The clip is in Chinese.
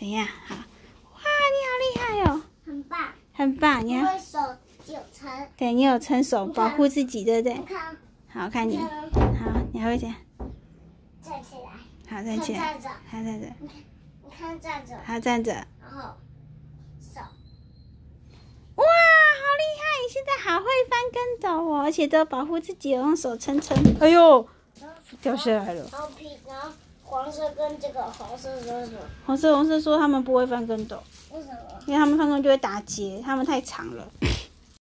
怎样？好，哇，你好厉害哦！ 很棒。 很棒，你要。 手有撑。 对，你有撑手保护自己，对不对？ 看。 好看你。好，你还会怎样？ 站起来。 好，站起来。 站着。 好，站着。 你看站着。 好，站着。 然后手。 哇，好厉害！你现在好会翻跟斗哦，而且都保护自己，用手撑撑。哎呦，掉下来了。 然后黄色跟这个红色说什么？ 红色说他们不会翻跟斗。 为什么？ 因为他们翻跟斗就会打结，他们太长了。